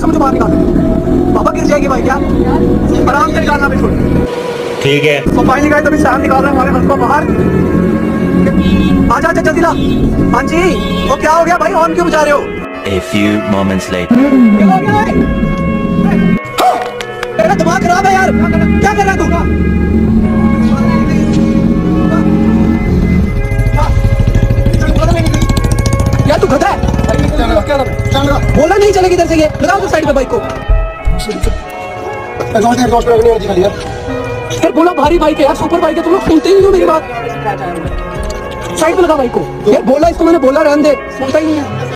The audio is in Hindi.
समझो बाहर निकाल। बाबा गिर जाएगी भाई, क्या आराम से निकालना बिल्कुल। ठीक है। तो फाइल निकाले तभी साहब निकाल रहे हैं हमारे हंस को बाहर। आजा आजा जल्दी ला। हाँ जी, वो क्या हो गया भाई, ऑन क्यों बजा रहे हो? A few moments later. क्या हो गया है? तेरा दिमाग खराब है यार, क्या कर रहा है तू? यार तू गधा है। बोला नहीं चलेगी इधर से, ये लगाओ तो साइड पे बाइक को। फिर बोला भारी बाइक है यार, सुपर बाइक है, तुम लोग सुनते ही नहीं हो मेरी बात। साइड पे लगा बाइक को यार, बोला इसको मैंने, बोला रहने दे, सुनता ही नहीं है।